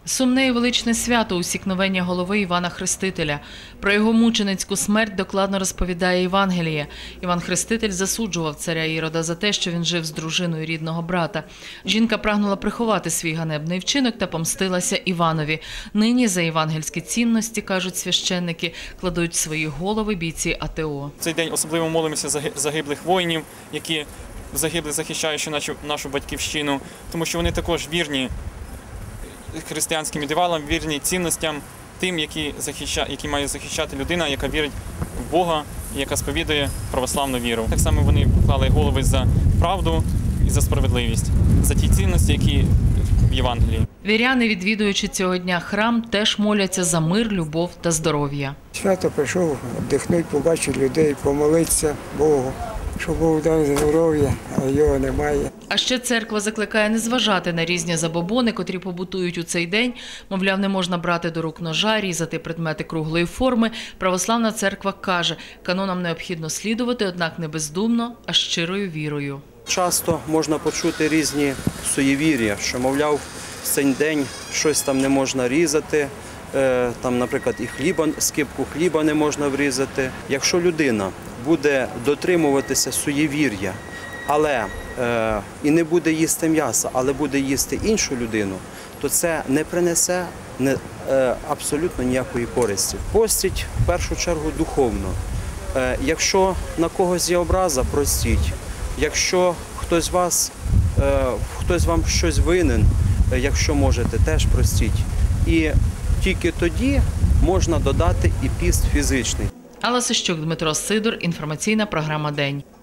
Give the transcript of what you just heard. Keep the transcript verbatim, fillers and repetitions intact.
Сумне і величне свято – усікновення голови Івана Хрестителя. Про його мученицьку смерть докладно розповідає Євангеліє. Іван Хреститель засуджував царя Ірода за те, що він жив з дружиною рідного брата. Жінка прагнула приховати свій ганебний вчинок та помстилася Іванові. Нині за євангельські цінності, кажуть священники, кладуть свої голови бійці А Те О. Цей день особливо молимося за загиблих воїнів, які загибли, захищаючи нашу, нашу батьківщину, тому що вони також вірні християнським ідеалам, вірні цінностям, тим, які, захища... які має захищати людина, яка вірить в Бога і яка сповідує православну віру. Так само вони поклали голови за правду і за справедливість, за ті цінності, які в Євангелії. Віряни, відвідуючи цього дня храм, теж моляться за мир, любов та здоров'я. Свято прийшов віддихнути, побачити людей, помолитися Богу, щоб Бог дав здоров'я, а його немає. А ще церква закликає не зважати на різні забобони, котрі побутують у цей день. Мовляв, не можна брати до рук ножа, різати предмети круглої форми. Православна церква каже, канонам необхідно слідувати, однак не бездумно, а щирою вірою. Часто можна почути різні суєвір'я, що, мовляв, в цей день щось там не можна різати, там, наприклад, і хліба, скибку хліба не можна врізати. Якщо людина буде дотримуватися суєвір'я, але е, і не буде їсти м'яса, але буде їсти іншу людину, то це не принесе не, е, абсолютно ніякої користі. Постіть в першу чергу духовно. Е, якщо на когось є образа, простіть. Якщо хтось вас, е, хтось вам щось винен, е, якщо можете, теж простіть. І тільки тоді можна додати і піст фізичний. Алла Сищук, Дмитро Сидор, інформаційна програма «День».